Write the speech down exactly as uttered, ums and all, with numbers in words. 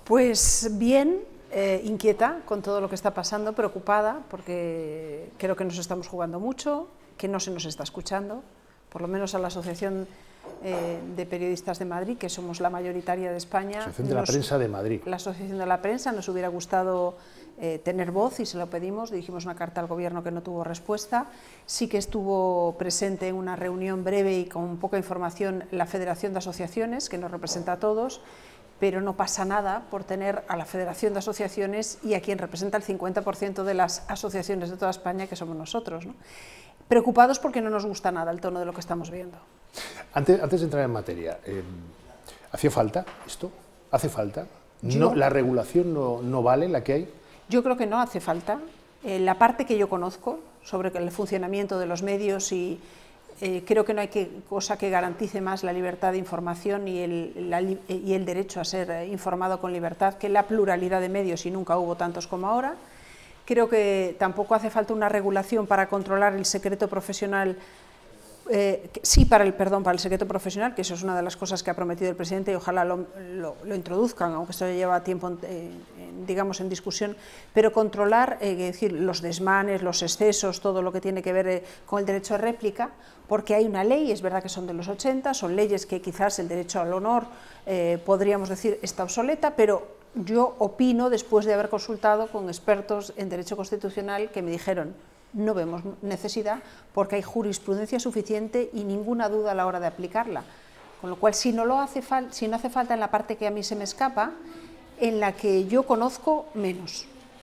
Pues bien, eh, inquieta con todo lo que está pasando, preocupada, porque creo que nos estamos jugando mucho, que no se nos está escuchando, por lo menos a la Asociación eh, de Periodistas de Madrid, que somos la mayoritaria de España. Asociación de la nos, Prensa de Madrid. La Asociación de la Prensa, nos hubiera gustado eh, tener voz y se lo pedimos, dirigimos una carta al Gobierno que no tuvo respuesta. Sí que estuvo presente en una reunión breve y con poca información la Federación de Asociaciones, que nos representa a todos, pero no pasa nada por tener a la Federación de Asociaciones y a quien representa el cincuenta por ciento de las asociaciones de toda España, que somos nosotros, ¿no? Preocupados porque no nos gusta nada el tono de lo que estamos viendo. Antes, antes de entrar en materia, eh, ¿hacía falta esto? ¿Hace falta? Yo, No, ¿La regulación no, no vale, la que hay? Yo creo que no hace falta. Eh, la parte que yo conozco sobre el funcionamiento de los medios y Eh, creo que no hay que, cosa que garantice más la libertad de información y el, la, y el derecho a ser informado con libertad que la pluralidad de medios, y nunca hubo tantos como ahora. Creo que tampoco hace falta una regulación para controlar el secreto profesional, eh, sí para el, perdón, para el secreto profesional, que eso es una de las cosas que ha prometido el presidente y ojalá lo, lo, lo introduzcan, aunque esto lleva tiempo eh, digamos en discusión, pero controlar, eh, es decir, los desmanes, los excesos, todo lo que tiene que ver eh, con el derecho de réplica, porque hay una ley, es verdad que son de los ochenta, son leyes que quizás el derecho al honor, eh, podríamos decir, está obsoleta, pero yo opino, después de haber consultado con expertos en derecho constitucional, que me dijeron, no vemos necesidad porque hay jurisprudencia suficiente y ninguna duda a la hora de aplicarla. Con lo cual, si no, lo hace, si no hace falta en la parte que a mí se me escapa, en la que yo conozco, menos.